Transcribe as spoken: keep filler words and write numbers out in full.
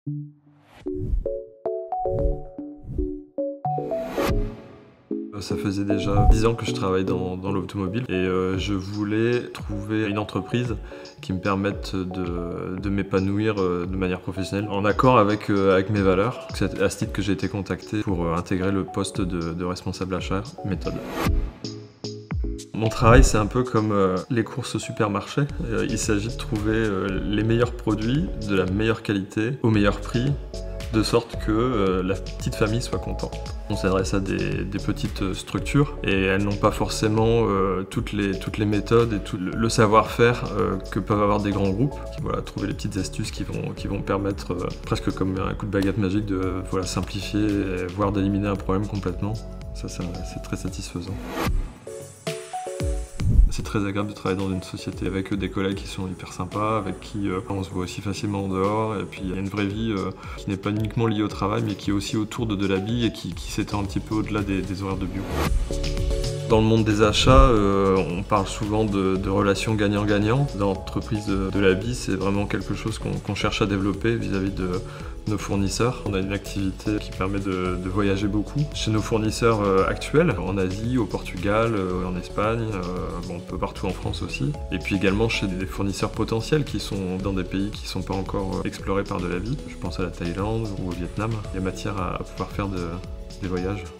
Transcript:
Ça faisait déjà dix ans que je travaille dans, dans l'automobile et euh, je voulais trouver une entreprise qui me permette de, de m'épanouir euh, de manière professionnelle en accord avec, euh, avec mes valeurs. C'est à ce titre que j'ai été contacté pour euh, intégrer le poste de, de responsable achat méthode. Mon travail, c'est un peu comme euh, les courses au supermarché. Euh, il s'agit de trouver euh, les meilleurs produits de la meilleure qualité au meilleur prix, de sorte que euh, la petite famille soit contente. On s'adresse à des, des petites structures et elles n'ont pas forcément euh, toutes, les, toutes les méthodes et tout le, le savoir-faire euh, que peuvent avoir des grands groupes. Qui, voilà, trouver les petites astuces qui vont, qui vont permettre, euh, presque comme un coup de baguette magique, de voilà, simplifier, et, voire d'éliminer un problème complètement. Ça, ça c'est très satisfaisant. C'est très agréable de travailler dans une société avec des collègues qui sont hyper sympas, avec qui euh, on se voit aussi facilement en dehors, et puis il y a une vraie vie euh, qui n'est pas uniquement liée au travail, mais qui est aussi autour de de l'habit et qui, qui s'étend un petit peu au-delà des, des horaires de bureau. Dans le monde des achats, euh, on parle souvent de, de relations gagnant-gagnant. Dans l'entreprise de, de l'habit, c'est vraiment quelque chose qu'on qu'on cherche à développer vis-à-vis de nos fournisseurs. On a une activité qui permet de, de voyager beaucoup. Chez nos fournisseurs euh, actuels, en Asie, au Portugal, euh, en Espagne, euh, bon, un peu partout en France aussi. Et puis également chez des fournisseurs potentiels qui sont dans des pays qui ne sont pas encore explorés par de l'habit. Je pense à la Thaïlande ou au Vietnam. Il y a matière à, à pouvoir faire de, des voyages.